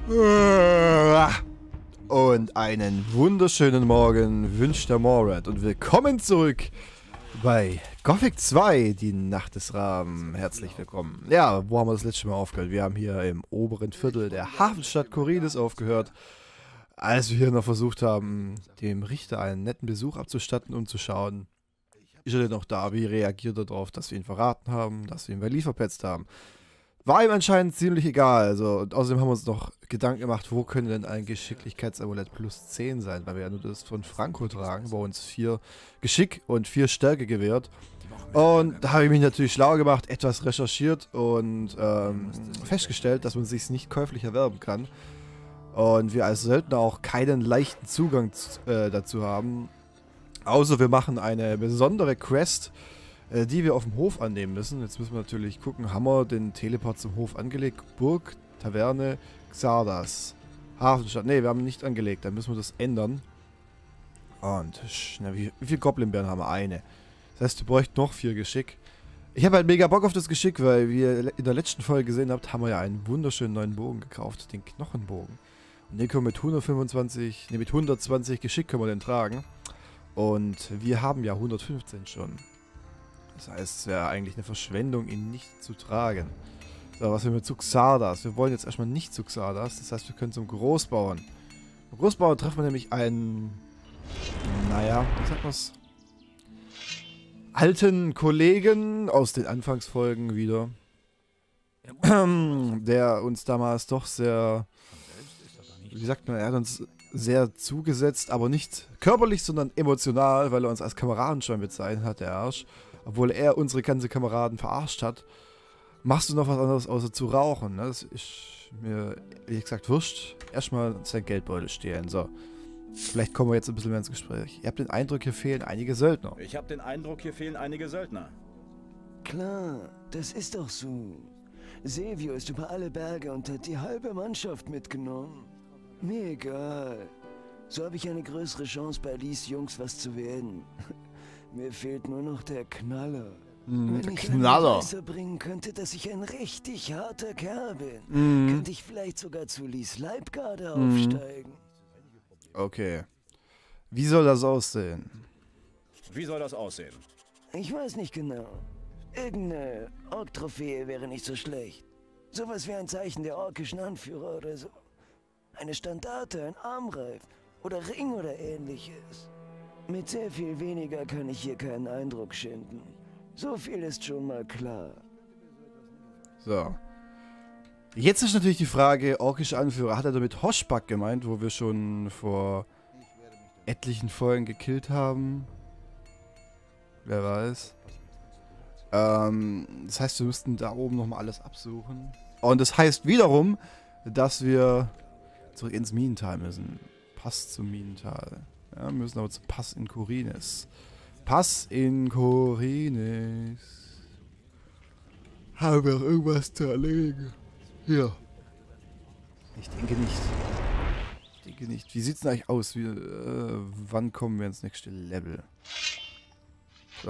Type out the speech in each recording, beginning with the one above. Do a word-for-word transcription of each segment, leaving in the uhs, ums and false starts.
Und einen wunderschönen Morgen wünscht der Morad und willkommen zurück bei Gothic zwei, die Nacht des Raben. Herzlich willkommen. Ja, wo haben wir das letzte Mal aufgehört? Wir haben hier im oberen Viertel der Hafenstadt Khorinis aufgehört, als wir hier noch versucht haben, dem Richter einen netten Besuch abzustatten, um zu schauen, ist er denn noch da? Wie reagiert er darauf, dass wir ihn verraten haben, dass wir ihn bei Lee verpetzt haben? War ihm anscheinend ziemlich egal. Also, und außerdem haben wir uns noch Gedanken gemacht, wo könnte denn ein Geschicklichkeitsamulett plus zehn sein, weil wir ja nur das von Franco tragen, wo uns vier Geschick und vier Stärke gewährt. Und da habe ich mich natürlich schlau gemacht, etwas recherchiert und ähm, festgestellt, dass man sich nicht käuflich erwerben kann. Und wir als Söldner auch keinen leichten Zugang äh, dazu haben. Außer wir machen eine besondere Quest, äh, die wir auf dem Hof annehmen müssen. Jetzt müssen wir natürlich gucken, haben wir den Teleport zum Hof angelegt? Burg, Taverne, Xardas, Hafenstadt. Ne, wir haben ihn nicht angelegt, dann müssen wir das ändern. Und, na, wie, wie viele Goblinbären haben wir? Eine. Das heißt, wir bräuchten noch vier Geschick. Ich habe halt mega Bock auf das Geschick, weil, wie ihr in der letzten Folge gesehen habt, haben wir ja einen wunderschönen neuen Bogen gekauft, den Knochenbogen. Und den können wir mit hundertfünfundzwanzig, ne, mit hundertzwanzig Geschick können wir den tragen. Und wir haben ja hundertfünfzehn schon. Das heißt, es wäre eigentlich eine Verschwendung, ihn nicht zu tragen. So, was wir mit zu Xardas? Wir wollen jetzt erstmal nicht zu Xardas. Das heißt, wir können zum Großbauern. Beim Großbauern treffen wir nämlich einen, naja, wie sagt man's? Alten Kollegen aus den Anfangsfolgen wieder. Der uns damals doch sehr, wie sagt man, er hat uns sehr zugesetzt, aber nicht körperlich, sondern emotional, weil er uns als Kameraden schon bezeichnet hat, der Arsch. Obwohl er unsere ganzen Kameraden verarscht hat. Machst du noch was anderes außer zu rauchen? Ne? Das ist mir, wie gesagt, wurscht. Erstmal sein Geldbeutel stehlen. So. Vielleicht kommen wir jetzt ein bisschen mehr ins Gespräch. Ihr habt den Eindruck, hier fehlen einige Söldner. Ich habe den Eindruck, hier fehlen einige Söldner. Klar, das ist doch so. Silvio ist über alle Berge und hat die halbe Mannschaft mitgenommen. Mir egal. So habe ich eine größere Chance, bei Lees Jungs was zu werden. Mir fehlt nur noch der Knaller. Mm, Wenn der ich Knaller. einen bringen könnte, dass ich ein richtig harter Kerl bin, mm. könnte ich vielleicht sogar zu Lees Leibgarde mm. aufsteigen. Okay. Wie soll das aussehen? Wie soll das aussehen? Ich weiß nicht genau. Irgendeine Ork-Trophäe wäre nicht so schlecht. Sowas wie ein Zeichen der orkischen Anführer oder so. Eine Standarte, ein Armreif oder Ring oder ähnliches. Mit sehr viel weniger kann ich hier keinen Eindruck schinden. So viel ist schon mal klar. So. Jetzt ist natürlich die Frage, orkische Anführer, hat er damit Hoshbak gemeint, wo wir schon vor etlichen Folgen gekillt haben? Wer weiß. Ähm, das heißt, wir müssten da oben nochmal alles absuchen. Und das heißt wiederum, dass wir zurück ins Minental müssen. Pass zum Minental. Ja, wir müssen aber zum Pass in Khorinis. Pass in Khorinis. Haben wir irgendwas zu erledigen? Hier. Ich denke nicht. Ich denke nicht. Wie sieht's denn eigentlich aus? Wie, äh, wann kommen wir ins nächste Level? So.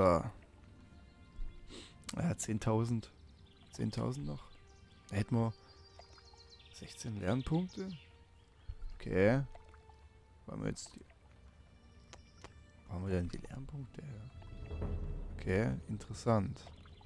Ja, zehntausend. zehntausend noch. Da hätten wir sechzehn Lernpunkte. Okay. Wo haben wir jetzt die... Wo haben wir denn die Lernpunkte her? Okay, interessant.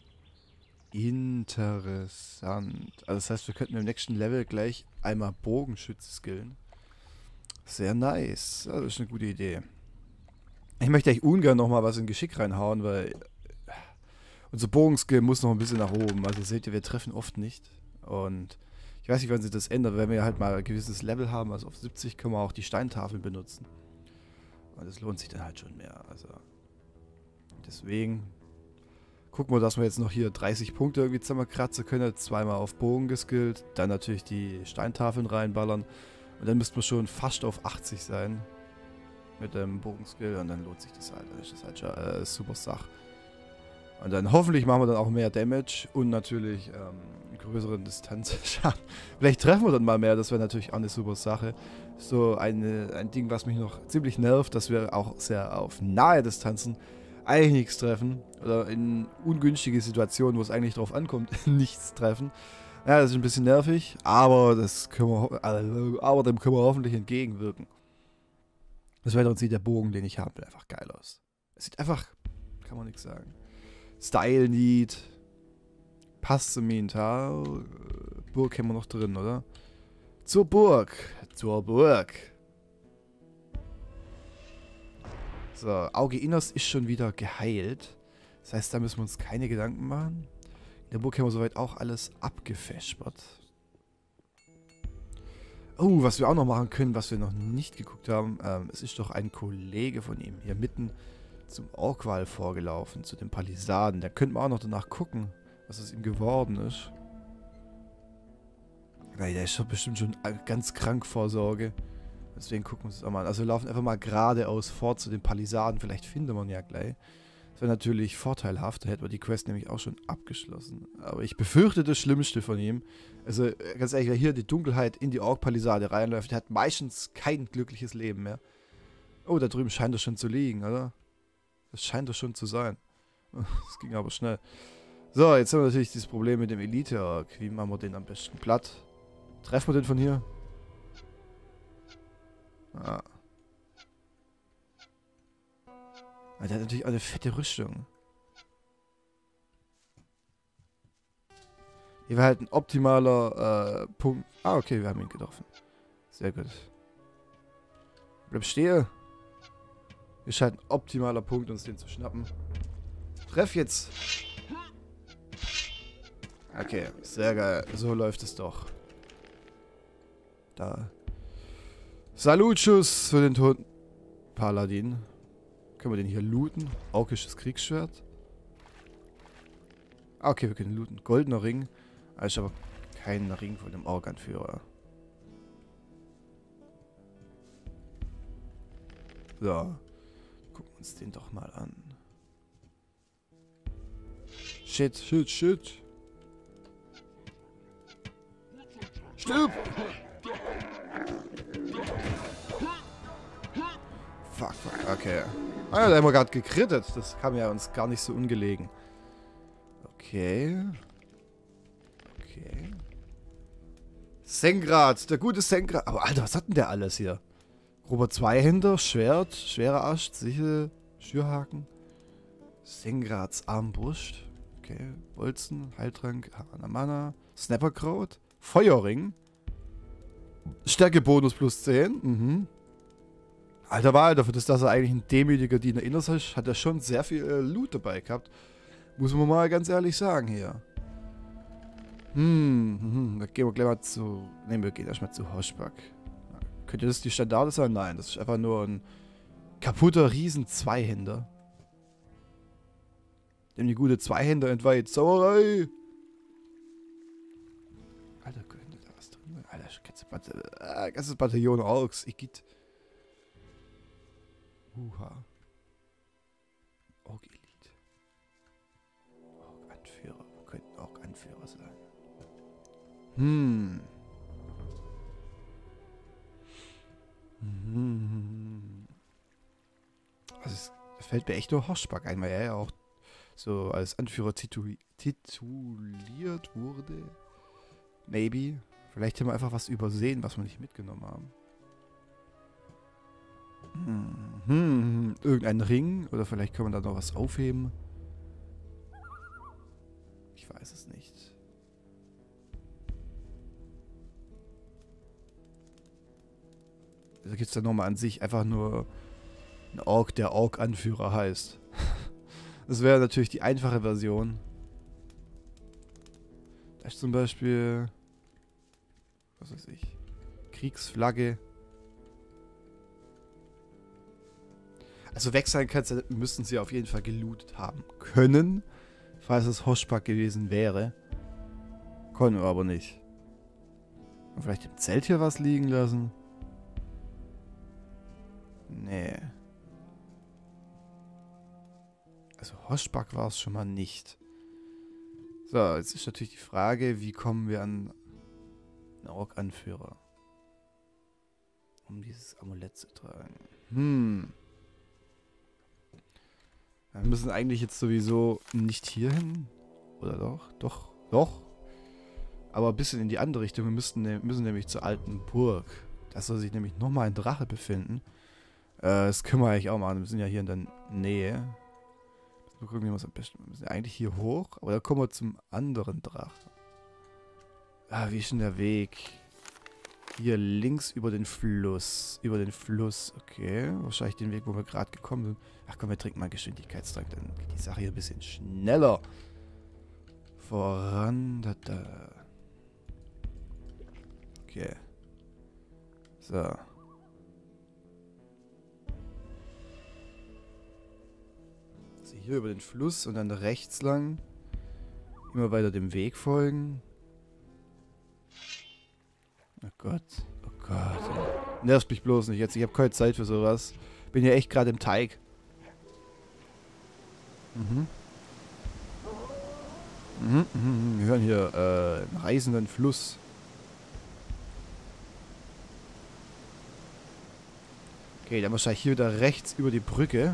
Interessant. Also das heißt, wir könnten im nächsten Level gleich einmal Bogenschütze skillen. Sehr nice. Das ist eine gute Idee. Ich möchte eigentlich ungern nochmal was in Geschick reinhauen, weil unser Bogenskill muss noch ein bisschen nach oben. Also seht ihr, wir treffen oft nicht. Und ich weiß nicht, wann sich das ändert. Wenn wir halt mal ein gewisses Level haben, also auf siebzig, können wir auch die Steintafeln benutzen. Und das lohnt sich dann halt schon mehr. Also deswegen gucken wir, dass wir jetzt noch hier dreißig Punkte irgendwie zusammenkratzen können. Zweimal auf Bogen geskillt. Dann natürlich die Steintafeln reinballern. Und dann müssten wir schon fast auf achtzig sein. Mit dem Bogenskill. Und dann lohnt sich das halt. Dann ist das halt schon äh, super Sache. Und dann hoffentlich machen wir dann auch mehr Damage. Und natürlich ähm, größeren Distanzschaden. Vielleicht treffen wir dann mal mehr. Das wäre natürlich auch eine super Sache. So eine, ein Ding, was mich noch ziemlich nervt, dass wir auch sehr auf nahe Distanzen eigentlich nichts treffen. Oder in ungünstige Situationen, wo es eigentlich drauf ankommt, nichts treffen. Ja, das ist ein bisschen nervig, aber das können wir, also, aber dem können wir hoffentlich entgegenwirken. Das Wetter sieht der Bogen, den ich habe, einfach geil aus. Es sieht einfach, kann man nichts sagen. Style Need. Passt zum Inventar. Burg haben wir noch drin, oder? Zur Burg. Zur Burg. So, Auge Innerst ist schon wieder geheilt. Das heißt, da müssen wir uns keine Gedanken machen. In der Burg haben wir soweit auch alles abgefäschert. Oh, was wir auch noch machen können, was wir noch nicht geguckt haben. Ähm, es ist doch ein Kollege von ihm hier mitten zum Orkwall vorgelaufen, zu den Palisaden. Da könnten wir auch noch danach gucken, was aus ihm geworden ist. Weil der ist doch bestimmt schon ganz krank vor Sorge. Deswegen gucken wir uns das auch mal an. Also wir laufen einfach mal geradeaus fort zu den Palisaden. Vielleicht finden wir ihn ja gleich. Das wäre natürlich vorteilhaft. Da hätten wir die Quest nämlich auch schon abgeschlossen. Aber ich befürchte das Schlimmste von ihm. Also ganz ehrlich, wer hier die Dunkelheit in die Ork-Palisade reinläuft, der hat meistens kein glückliches Leben mehr. Oh, da drüben scheint es schon zu liegen, oder? Das scheint es schon zu sein. Das ging aber schnell. So, jetzt haben wir natürlich dieses Problem mit dem Elite-Ork. Wie machen wir den am besten platt? Treffen wir den von hier? Ah. Der hat natürlich auch eine fette Rüstung. Hier war halt ein optimaler äh, Punkt. Ah, okay, wir haben ihn getroffen. Sehr gut. Bleib stehen. Hier scheint ein optimaler Punkt, uns den zu schnappen. Treff jetzt. Okay, sehr geil. So läuft es doch. Da. Salutschuss für den toten Paladin. Können wir den hier looten? Orkisches Kriegsschwert. Ah, okay, wir können looten. Goldener Ring. Ah, ist aber kein Ring von dem Ork-Anführer. So. Gucken wir uns den doch mal an. Shit, shit, shit. Stirb! Fuck, fuck, okay. Ah, da haben wir gerade gekrittet. Das kam ja uns gar nicht so ungelegen. Okay. Okay. Sengrad, der gute Sengrad. Aber Alter, was hat denn der alles hier? Grober Zweihänder, Schwert, schwerer Ast, Sichel, Schürhaken. Sengrads Armbrust. Okay. Bolzen, Heiltrank, Mana, Snapperkraut, Feuerring. Stärkebonus plus zehn. Mhm. Alter Wahl, dafür, dass er eigentlich ein demütiger Diener Inners ist, hat er schon sehr viel äh, Loot dabei gehabt. Muss man mal ganz ehrlich sagen hier. Hm, hm, da gehen wir gleich mal zu... Ne, wir gehen erstmal zu Hoschback. Könnte das die Standarde sein? Nein, das ist einfach nur ein kaputter Riesen-Zweihänder. Dem die gute Zweihänder entweiht. Sauerei! Alter, könnte da was drin sein? Alter, ganze, Bat äh, ganzes Bataillon Orks. Ich geht. Uha. Ork-Elite. Ork-Anführer. Wo könnten Ork-Anführer sein? Hm. Hm. Also es fällt mir echt nur Hoschback ein, weil er ja auch so als Anführer titu tituliert wurde. Maybe. Vielleicht haben wir einfach was übersehen, was wir nicht mitgenommen haben. Hm. Hm. Irgendein Ring? Oder vielleicht können wir da noch was aufheben? Ich weiß es nicht. Da gibt es dann nochmal an sich einfach nur ein Ork, der Ork-Anführer heißt. Das wäre natürlich die einfache Version. Da ist zum Beispiel... Was weiß ich... Kriegsflagge. Also weg sein könnte, müssten sie auf jeden Fall gelootet haben können, falls es Hoschback gewesen wäre. Konnten wir aber nicht. Und vielleicht im Zelt hier was liegen lassen? Nee. Also Hoschback war es schon mal nicht. So, jetzt ist natürlich die Frage, wie kommen wir an einen Ork-Anführer? Um dieses Amulett zu tragen. Hm. Wir müssen eigentlich jetzt sowieso nicht hier hin. Oder doch? Doch. Doch. Aber ein bisschen in die andere Richtung. Wir müssten, ne müssen nämlich zur alten Burg. Da soll sich nämlich nochmal ein Drache befinden. Äh, das können wir eigentlich auch machen. Wir sind ja hier in der Nähe. Mal gucken, wie wir es am besten. Wir sind ja eigentlich hier hoch, aber da kommen wir zum anderen Drachen. Ah, wie ist denn der Weg? Hier links über den Fluss. Über den Fluss. Okay. Wahrscheinlich den Weg, wo wir gerade gekommen sind. Ach komm, wir trinken mal Geschwindigkeitstrank. Dann geht die Sache hier ein bisschen schneller. Voran. Da, da. Okay. So. Also hier über den Fluss und dann rechts lang. Immer weiter dem Weg folgen. Oh Gott. Oh Gott. Nervt mich bloß nicht jetzt. Ich habe keine Zeit für sowas. Bin ja echt gerade im Teig. Mhm. Mhm, mhm. Wir hören hier äh, einen reißenden Fluss. Okay, dann wahrscheinlich hier wieder rechts über die Brücke.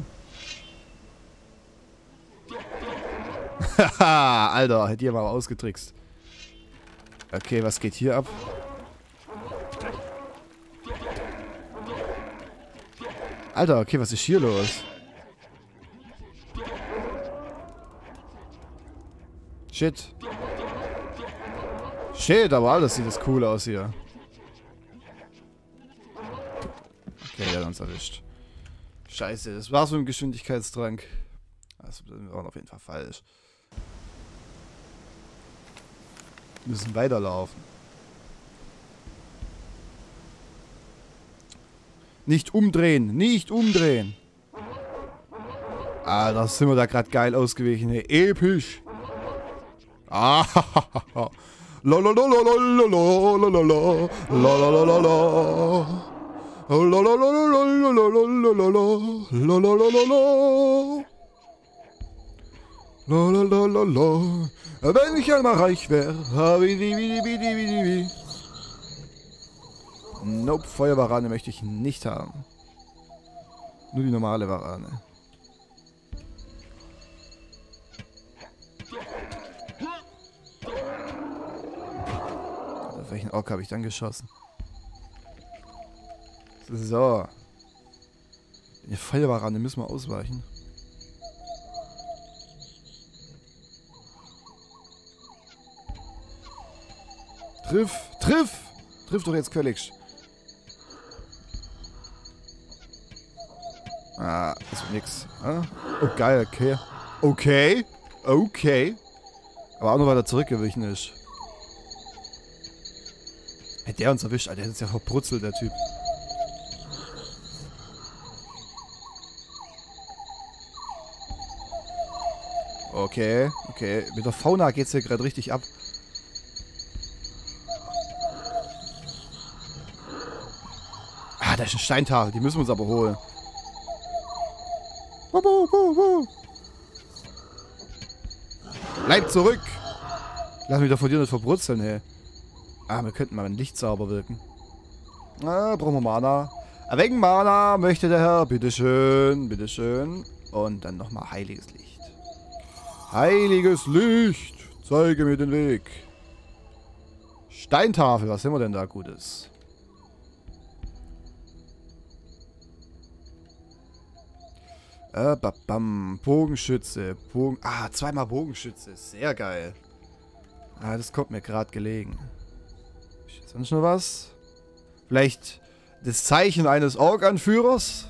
Haha, Alter, hätte ihr mal ausgetrickst. Okay, was geht hier ab? Alter, okay, was ist hier los? Shit. Shit, aber alles sieht das cool aus hier. Okay, der hat uns erwischt. Scheiße, das war's mit dem Geschwindigkeitstrank. Das war auf jeden Fall falsch. Wir müssen weiterlaufen. Nicht umdrehen, nicht umdrehen. Ah, da sind wir da gerade geil ausgewichen. Hey, episch. Ah, la la la la la la la la la la la la la la. La la la la la la la la la la la la la. La la la la la. Wenn ich einmal reich wäre. Nope, Feuerwarane möchte ich nicht haben. Nur die normale Warane. Auf welchen Ork habe ich dann geschossen? So. Die Feuerwarane müssen wir ausweichen. Triff! Triff! Triff doch jetzt Quelix. Ah, das wird nix. Ah? Oh, geil, okay. Okay. Okay. Aber auch nur, weil er zurückgewichen ist. Hätte der uns erwischt, Alter. Der ist ja verbrutzelt, der Typ. Okay, okay. Mit der Fauna geht's hier gerade richtig ab. Ah, da ist ein Steintafel. Die müssen wir uns aber holen. Bleib zurück! Lass mich doch von dir nicht verbrutzeln, ey. Ah, wir könnten mal einen Lichtzauber wirken. Ah, brauchen wir Mana. Wegen Mana möchte der Herr. Bitteschön, bitteschön. Und dann nochmal heiliges Licht. Heiliges Licht! Zeige mir den Weg. Steintafel, was haben wir denn da Gutes? Äh, babam. Bogenschütze. Bogen. Ah, zweimal Bogenschütze. Sehr geil. Ah, das kommt mir gerade gelegen. Ist sonst noch was? Vielleicht das Zeichen eines Ork-Anführers?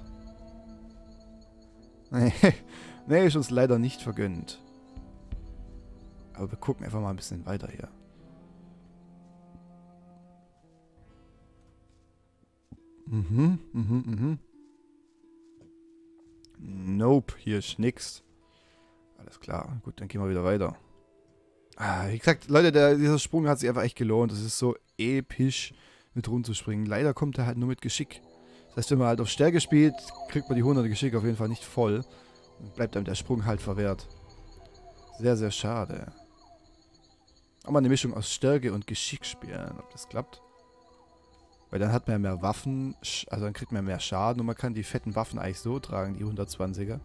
Nee. Nee, ist uns leider nicht vergönnt. Aber wir gucken einfach mal ein bisschen weiter hier. Mhm, mhm, mhm. Nope, hier ist nix. Alles klar, gut, dann gehen wir wieder weiter. Ah, wie gesagt, Leute, der, dieser Sprung hat sich einfach echt gelohnt. Das ist so episch, mit rumzuspringen. Leider kommt er halt nur mit Geschick. Das heißt, wenn man halt auf Stärke spielt, kriegt man die hundert Geschick auf jeden Fall nicht voll. Und bleibt einem der Sprung halt verwehrt. Sehr, sehr schade. Aber eine Mischung aus Stärke und Geschick spielen, ob das klappt. Weil dann hat man ja mehr Waffen, also dann kriegt man mehr Schaden und man kann die fetten Waffen eigentlich so tragen, die hundertzwanziger.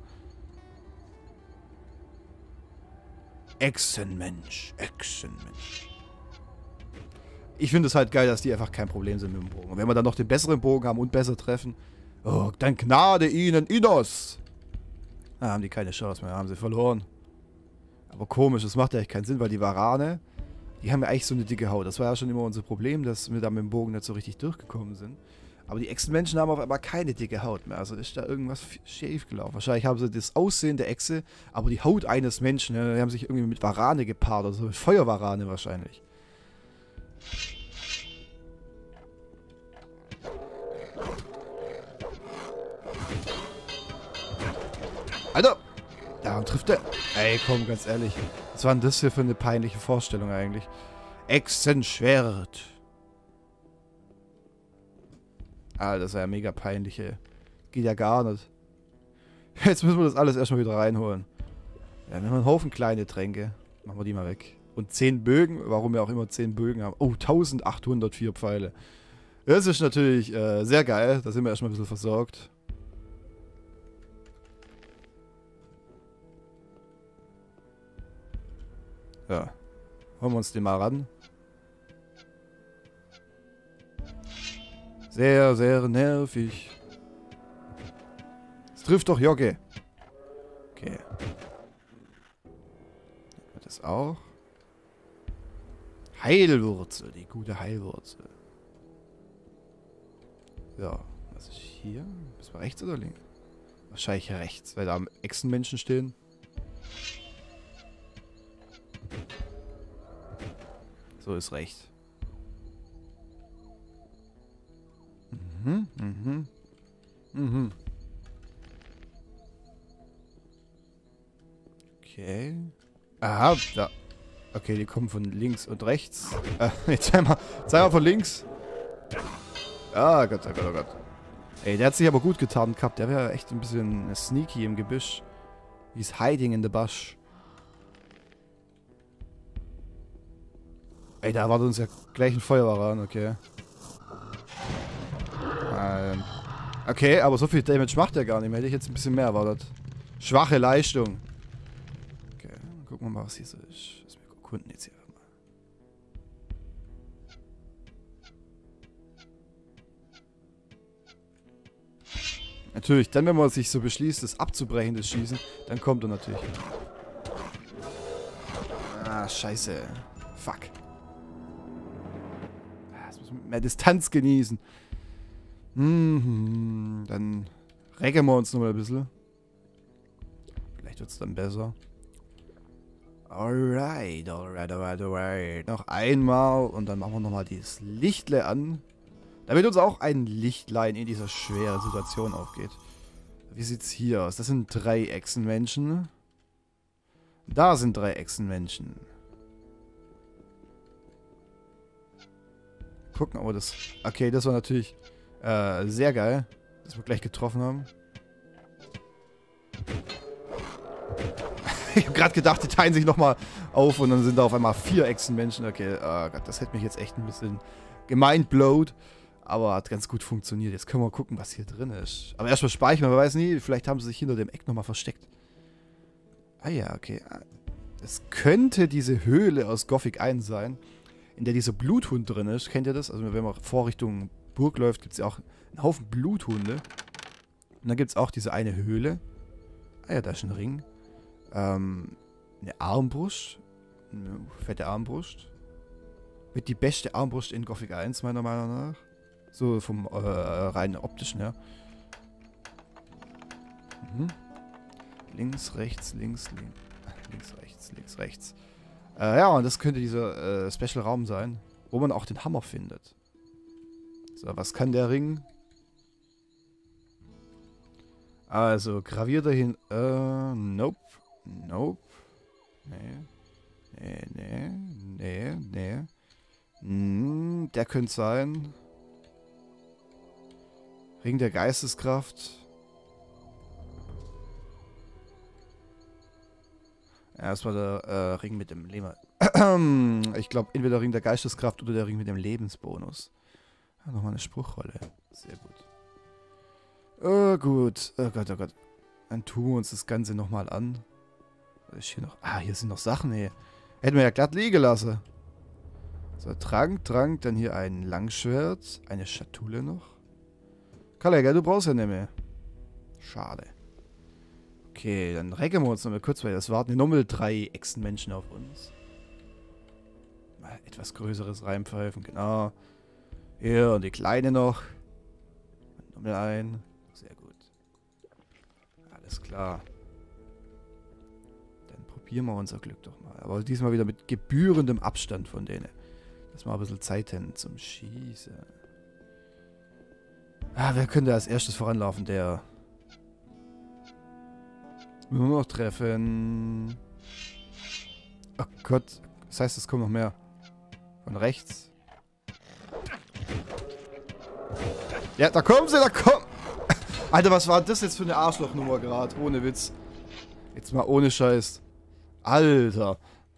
Echsenmensch, Echsenmensch. Ich finde es halt geil, dass die einfach kein Problem sind mit dem Bogen. Und wenn wir dann noch den besseren Bogen haben und besser treffen, oh, dann Gnade ihnen, Innos! Da haben die keine Chance mehr, haben sie verloren. Aber komisch, das macht ja echt keinen Sinn, weil die Varane, die haben ja eigentlich so eine dicke Haut. Das war ja schon immer unser Problem, dass wir da mit dem Bogen nicht so richtig durchgekommen sind. Aber die Echsenmenschen haben auf einmal keine dicke Haut mehr. Also ist da irgendwas schief gelaufen. Wahrscheinlich haben sie das Aussehen der Echse, aber die Haut eines Menschen, ja, die haben sich irgendwie mit Varane gepaart. Also mit Feuervarane wahrscheinlich. Alter! Daran trifft er. Ey, komm, ganz ehrlich. Was war denn das hier für eine peinliche Vorstellung eigentlich? Echsenschwert. Ah, das ist ja mega peinlich, ey. Geht ja gar nicht. Jetzt müssen wir das alles erstmal wieder reinholen. Ja, wir haben einen Haufen kleine Tränke. Machen wir die mal weg. Und zehn Bögen, warum wir auch immer zehn Bögen haben. Oh, eintausendachthundertvier Pfeile. Das ist natürlich äh, sehr geil. Da sind wir erstmal ein bisschen versorgt. Ja. Holen wir uns den mal ran. Sehr, sehr nervig. Es trifft doch Jogge. Okay. Das auch. Heilwurzel, die gute Heilwurzel. So, was ist hier? Ist mal rechts oder links? Wahrscheinlich rechts, weil da am Echsenmenschen stehen. So ist recht. Mhm, mhm. Mhm. Okay. Aha, da. Okay, die kommen von links und rechts. Äh, jetzt einmal, jetzt einmal von links. Ah, Gott, oh Gott, oh Gott. Ey, der hat sich aber gut getarnt gehabt. Der wäre echt ein bisschen sneaky im Gebüsch. He's hiding in the bush. Ey, da war uns ja gleich ein Feuerwaran, okay. Ähm. Okay, aber so viel Damage macht er gar nicht mehr. Hätte ich jetzt ein bisschen mehr erwartet. Schwache Leistung. Okay, gucken wir mal, was hier so ist. Lass mich erkunden jetzt hier mal. Natürlich, dann wenn man sich so beschließt, das abzubrechen, das Schießen, dann kommt er natürlich. Ah, scheiße. Fuck. Das muss man mit mehr Distanz genießen. Mhm, dann recken wir uns nochmal ein bisschen. Vielleicht wird es dann besser. Alright, alright, alright, alright. Noch einmal und dann machen wir nochmal dieses Lichtle an. Damit uns auch ein Lichtlein in dieser schweren Situation aufgeht. Wie sieht's hier aus? Das sind drei Echsenmenschen. Da sind drei Echsenmenschen. Gucken, aber das... Okay, das war natürlich äh, sehr geil, dass wir gleich getroffen haben. Ich habe gerade gedacht, die teilen sich nochmal auf und dann sind da auf einmal vier Echsenmenschen. Okay, oh Gott, das hätte mich jetzt echt ein bisschen gemindblowt. Aber hat ganz gut funktioniert. Jetzt können wir gucken, was hier drin ist. Aber erstmal speichern, man weiß nie, vielleicht haben sie sich hinter dem Eck nochmal versteckt. Ah ja, okay. Es könnte diese Höhle aus Gothic eins sein, in der dieser Bluthund drin ist. Kennt ihr das? Also wenn man vor Richtung Burg läuft, gibt es ja auch einen Haufen Bluthunde. Und dann gibt es auch diese eine Höhle. Ah ja, da ist ein Ring. Ähm, eine Armbrust. Eine fette Armbrust. Mit die beste Armbrust in Gothic eins, meiner Meinung nach. So vom äh, rein optischen her. Mhm. Links, rechts, links, links. Links, rechts, links, rechts. Äh, ja, und das könnte dieser äh, Special-Raum sein, wo man auch den Hammer findet. So, was kann der Ring? Also, graviert dahin. Äh, nope. Nope. Nee. Nee, nee. Nee, nee. Hm, der könnte sein. Ring der Geisteskraft. Ja, das war der äh, Ring mit dem Leben. Ich glaube, entweder der Ring der Geisteskraft oder der Ring mit dem Lebensbonus. Ja, nochmal eine Spruchrolle. Sehr gut. Oh, gut. Oh Gott, oh Gott. Dann tun wir uns das Ganze nochmal an. Was ist hier noch? Ah, hier sind noch Sachen, ey. Hätten wir ja glatt liegen lassen. So, Trank, Trank, dann hier ein Langschwert, eine Schatulle noch. Kollege, du brauchst ja nicht mehr. Schade. Okay, dann recken wir uns noch mal kurz, weil das warten nochmal drei Echsenmenschen auf uns. Mal etwas größeres reinpfeifen, genau. Hier, und die Kleine noch. Nochmal ein. Sehr gut. Alles klar. Dann probieren wir unser Glück doch mal. Aber diesmal wieder mit gebührendem Abstand von denen. Dass wir ein bisschen Zeit haben zum Schießen. Ah, wer könnte als erstes voranlaufen? Der. Nur noch treffen. Oh Gott. Das heißt, es kommen noch mehr. Von rechts. Ja, da kommen sie, da kommen. Alter, was war das jetzt für eine Arschlochnummer gerade? Ohne Witz. Jetzt mal ohne Scheiß. Alter.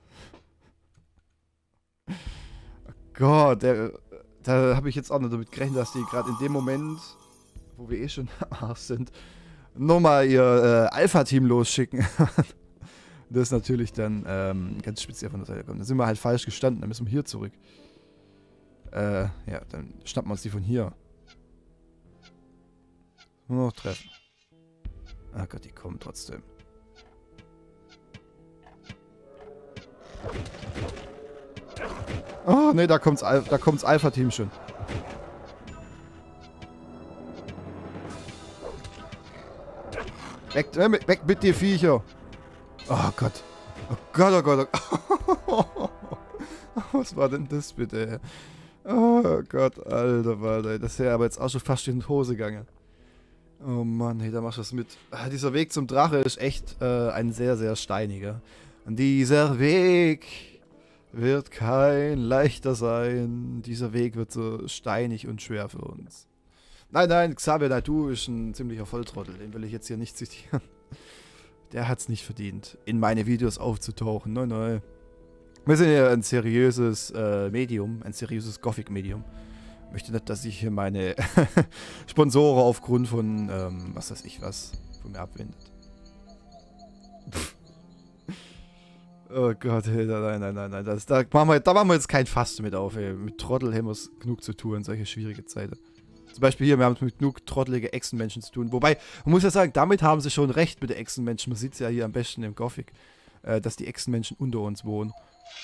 Oh Gott, der, da habe ich jetzt auch nicht damit gerechnet, dass die gerade in dem Moment, wo wir eh schon Arsch sind, nochmal ihr äh, Alpha-Team losschicken. Das ist natürlich dann ähm, ganz speziell von der Seite kommt. Da sind wir halt falsch gestanden, dann müssen wir hier zurück. Äh, ja, dann schnappen wir uns die von hier. Nur noch treffen. Ah Gott, die kommen trotzdem. Oh, ne, da kommt's, Al da kommt's Alpha-Team schon. Weg, äh, weg mit dir Viecher. Oh Gott. Oh Gott, oh Gott, oh Gott. Was war denn das bitte? Oh Gott, alter Alter. Das ist ja aber jetzt auch schon fast in die Hose gegangen. Oh Mann, hey, da machst du was mit. Ah, dieser Weg zum Drache ist echt äh, ein sehr, sehr steiniger. Und dieser Weg wird kein leichter sein. Dieser Weg wird so steinig und schwer für uns. Nein, nein, Xavier Naidoo ist ein ziemlicher Volltrottel. Den will ich jetzt hier nicht zitieren. Der hat's nicht verdient, in meine Videos aufzutauchen. Nein, nein. Wir sind ja ein seriöses äh, Medium, ein seriöses Gothic-Medium. Ich möchte nicht, dass sich hier meine Sponsoren aufgrund von, ähm, was weiß ich was, von mir abwendet. Oh Gott, ey, nein, nein, nein, nein. Das, da, machen wir, da machen wir jetzt kein Fass mit auf, ey. Mit Trottel haben wir es genug zu tun, solche schwierige Zeiten. Zum Beispiel hier, wir haben es mit genug trottelige Echsenmenschen zu tun. Wobei, man muss ja sagen, damit haben sie schon recht mit den Echsenmenschen. Man sieht es ja hier am besten im Gothic, äh, dass die Echsenmenschen unter uns wohnen.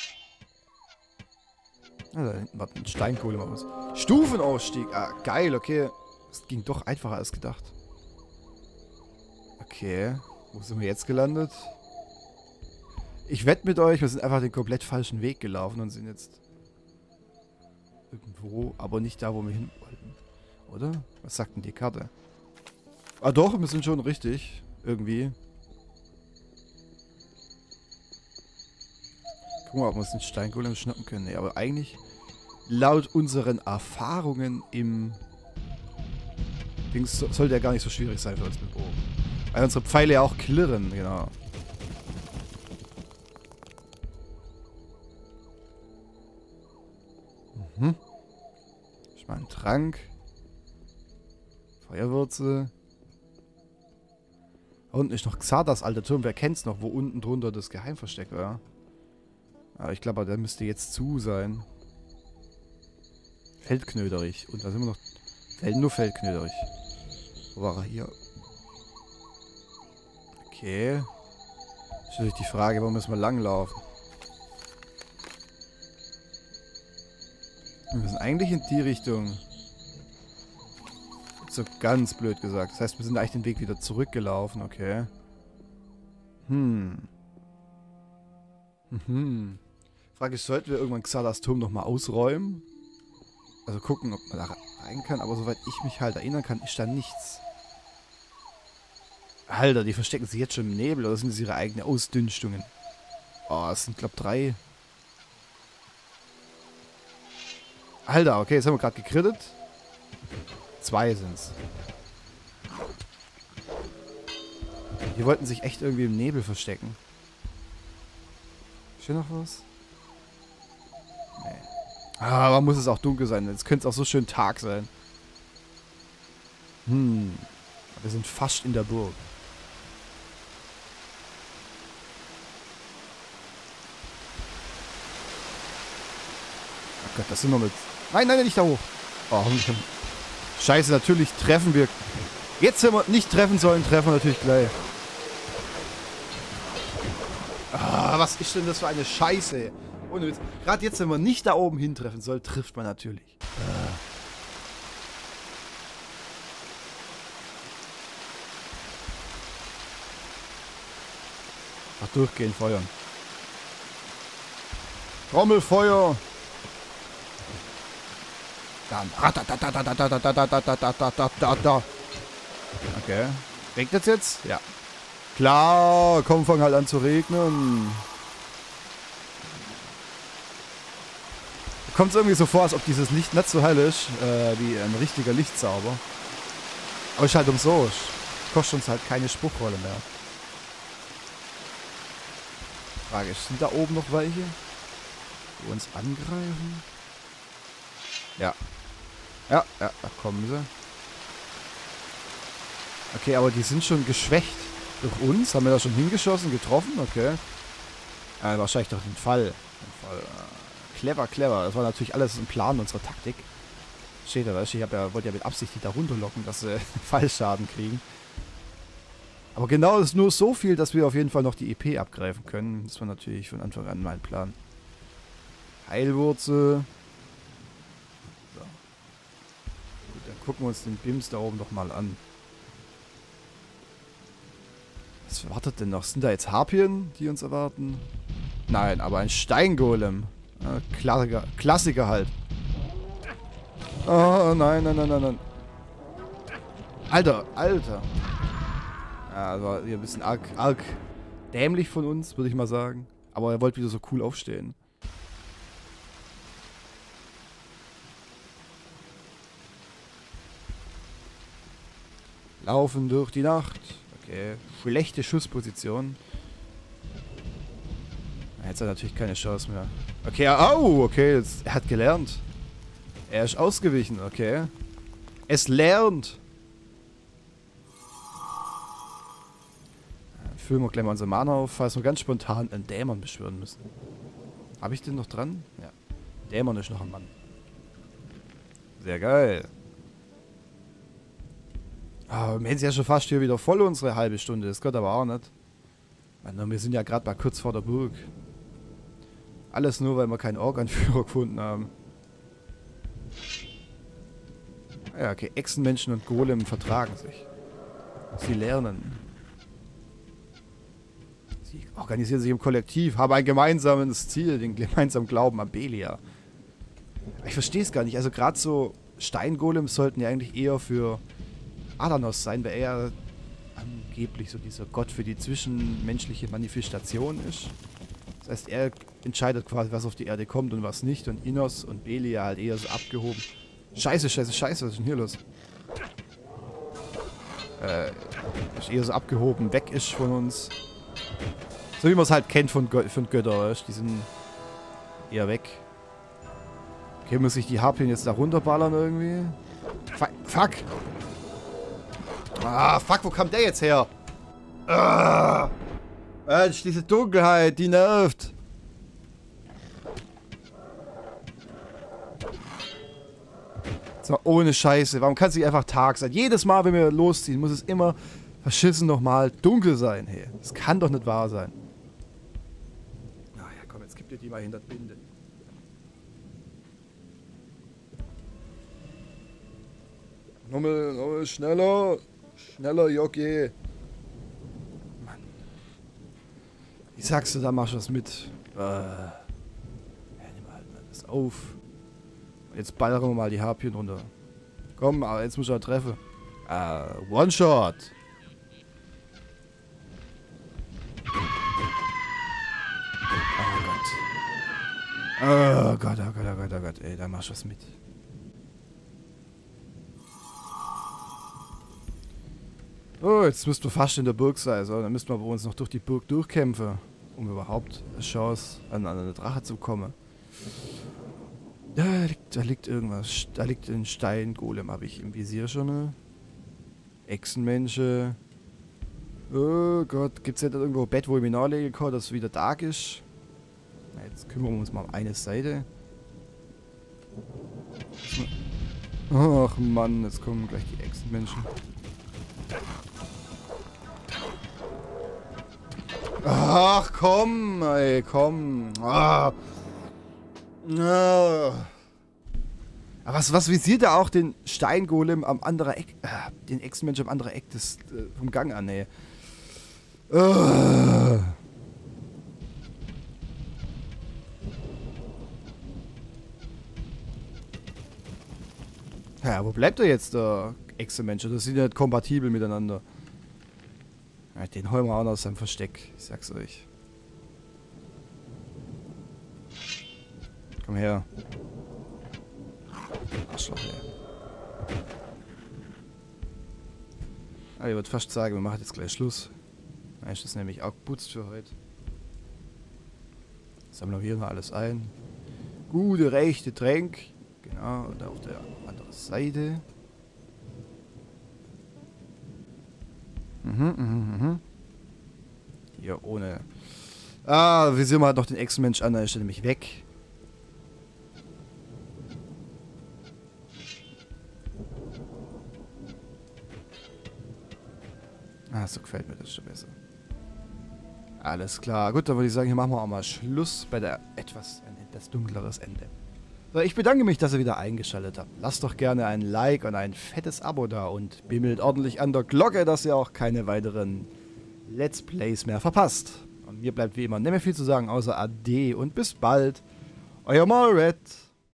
Ah, da hinten war ein Steinkohle mal was. Stufenausstieg. Ah, geil, okay. Das ging doch einfacher als gedacht. Okay. Wo sind wir jetzt gelandet? Ich wette mit euch, wir sind einfach den komplett falschen Weg gelaufen und sind jetzt irgendwo, aber nicht da, wo wir hin wollten. Oder? Was sagt denn die Karte? Ah doch, wir sind schon richtig. Irgendwie. Gucken wir mal, ob wir uns den Steingolem schnappen können. Nee, aber eigentlich, laut unseren Erfahrungen im Dings, sollte ja gar nicht so schwierig sein für uns mit Bogen. Weil unsere Pfeile ja auch klirren, genau. Mhm. Ich meine, einen Trank. Feuerwürze. Da unten ist noch Xardas alter Turm. Wer kennt's noch, wo unten drunter das Geheimversteck war? Aber ich glaube, der müsste jetzt zu sein. Feldknöderich. Und da sind wir noch... Feld, nur Feldknöderich. Wo war er? Hier. Okay. Ist natürlich die Frage, wo müssen wir langlaufen? Wir müssen eigentlich in die Richtung. So ganz blöd gesagt. Das heißt, wir sind eigentlich den Weg wieder zurückgelaufen, okay. Hm. Mhm. Frage ist, sollten wir irgendwann Xardas Turm nochmal ausräumen? Also gucken, ob man da rein kann. Aber soweit ich mich halt erinnern kann, ist da nichts. Alter, die verstecken sich jetzt schon im Nebel. Oder sind das ihre eigenen Ausdünstungen? Oh, es sind, glaube ich, drei. Alter, okay, jetzt haben wir gerade gekrittet. Zwei sind's. Die wollten sich echt irgendwie im Nebel verstecken. Ist hier noch was? Nee. Ah, aber muss es auch dunkel sein. Jetzt könnte es auch so schön Tag sein. Hm. Wir sind fast in der Burg. Gott, das sind wir mit... Nein, nein, nicht da hoch. Oh, scheiße, natürlich treffen wir... Jetzt, wenn wir nicht treffen sollen, treffen wir natürlich gleich. Ah, was ist denn das für eine Scheiße? Ohne Witz. Gerade jetzt, wenn man nicht da oben hintreffen soll, trifft man natürlich. Ah. Ach, durchgehend feuern. Trommelfeuer. Dann. Okay. Regnet es jetzt? Ja. Klar, komm, fang halt an zu regnen. Kommt es irgendwie so vor, als ob dieses Licht nicht so hell ist, äh, wie ein richtiger Lichtsauber. Aber ist halt umsonst. Kostet uns halt keine Spruchrolle mehr. Frage ist, sind da oben noch welche, die uns angreifen? Ja. Ja, ja, da kommen sie. Okay, aber die sind schon geschwächt. Durch uns? Haben wir da schon hingeschossen, getroffen? Okay. Äh, wahrscheinlich durch den Fall. Den Fall. Äh, clever, clever. Das war natürlich alles ein Plan unserer Taktik. Steht da, weißt du? Ich hab ja, wollte ja mit Absicht die da runterlocken, dass sie Fallschaden kriegen. Aber genau ist nur so viel, dass wir auf jeden Fall noch die E P abgreifen können. Das war natürlich von Anfang an mein Plan. Heilwurzel. So. Gut, dann gucken wir uns den Bims da oben doch mal an. Was wartet denn noch? Sind da jetzt Harpien, die uns erwarten? Nein, aber ein Steingolem. Ja, Klassiker, Klassiker halt. Oh, nein, nein, nein, nein, nein. Alter, Alter. Ja, das war hier ein bisschen arg, arg dämlich von uns, würde ich mal sagen. Aber er wollte wieder so cool aufstehen. Laufen durch die Nacht. Okay, schlechte Schussposition. Jetzt hat er natürlich keine Chance mehr. Okay, au, okay, jetzt, er hat gelernt. Er ist ausgewichen, okay. Es lernt. Füllen wir gleich mal unsere Mana auf, falls wir ganz spontan einen Dämon beschwören müssen. Habe ich den noch dran? Ja. Dämon ist noch ein Mann. Sehr geil. Oh, wir haben ja schon fast hier wieder voll unsere halbe Stunde. Das geht aber auch nicht. Meine, wir sind ja gerade mal kurz vor der Burg. Alles nur, weil wir keinen Ork-Anführer gefunden haben. Ja, okay. Echsenmenschen und Golem vertragen sich. Sie lernen. Sie organisieren sich im Kollektiv, haben ein gemeinsames Ziel, den gemeinsamen Glauben an Belia. Ich verstehe es gar nicht. Also gerade so Steingolems sollten ja eigentlich eher für Adanos sein, weil er angeblich so dieser Gott für die zwischenmenschliche Manifestation ist. Das heißt, er entscheidet quasi, was auf die Erde kommt und was nicht. Und Innos und Belia halt eher so abgehoben. Scheiße, scheiße, scheiße, was ist denn hier los? Äh, ist eher so abgehoben, weg ist von uns. So wie man es halt kennt von, Gö von Götter, weißt? Die sind eher weg. Okay, muss ich die Harpien jetzt da runterballern irgendwie? Fuck! Fuck. Ah, fuck, wo kam der jetzt her? Ah, Mensch, diese Dunkelheit, die nervt. So, ohne Scheiße. Warum kann es nicht einfach Tag sein? Jedes Mal, wenn wir losziehen, muss es immer verschissen nochmal dunkel sein. Hey, das kann doch nicht wahr sein. Na ja, komm, jetzt gib dir die mal hinter die Binde. Nochmal, nochmal schneller. Schneller, Jockey. Mann. Wie sagst du, da machst du was mit? Äh. Ja, nimm halt mal das auf. Jetzt ballern wir mal die Harpien runter. Komm, aber jetzt muss er treffen. Äh, One-Shot. Oh Gott. Oh Gott, oh Gott, oh Gott, oh Gott. Ey, da machst du was mit. Oh, jetzt müssten wir fast in der Burg sein. So, dann müssten wir bei uns noch durch die Burg durchkämpfen, um überhaupt eine Chance an, an eine Drache zu kommen. Da liegt, da liegt irgendwas. Da liegt ein Steingolem, habe ich im Visier schon. Ne? Echsenmenschen. Oh Gott, gibt es nicht irgendwo ein Bett, wo ich mich nachlegen kann, dass es wieder Tag ist? Na, jetzt kümmern wir uns mal um eine Seite. Ach Mann, jetzt kommen gleich die Echsenmenschen. Ach komm, ey, komm. Ah. Ah. Was, was visiert er auch den Steingolem am anderen Eck, äh, den Echsenmensch am anderen Eck des, äh, vom Gang an, ey. Uh. Ja, wo bleibt er jetzt, der Echsenmensch? Das sind ja nicht kompatibel miteinander. Ja, den holen wir auch noch aus seinem Versteck, ich sag's euch. Komm her. Arschloch, ey. Ah, ich würde fast sagen, wir machen jetzt gleich Schluss. Dann ist das nämlich auch geputzt für heute. Sammeln wir hier noch alles ein. Gute, rechte Tränk. Genau, und auf der anderen Seite. Mhm, mhm, mhm. Hier ohne. Ah, wir sehen mal noch den Echsenmensch an, da ist er nämlich weg. Ah, so gefällt mir das schon besser. Alles klar. Gut, dann würde ich sagen, hier machen wir auch mal Schluss bei der etwas, ein etwas dunkleres Ende. So, ich bedanke mich, dass ihr wieder eingeschaltet habt. Lasst doch gerne ein Like und ein fettes Abo da und bimmelt ordentlich an der Glocke, dass ihr auch keine weiteren Let's Plays mehr verpasst. Und mir bleibt wie immer nicht mehr viel zu sagen, außer Ade und bis bald. Euer Malred.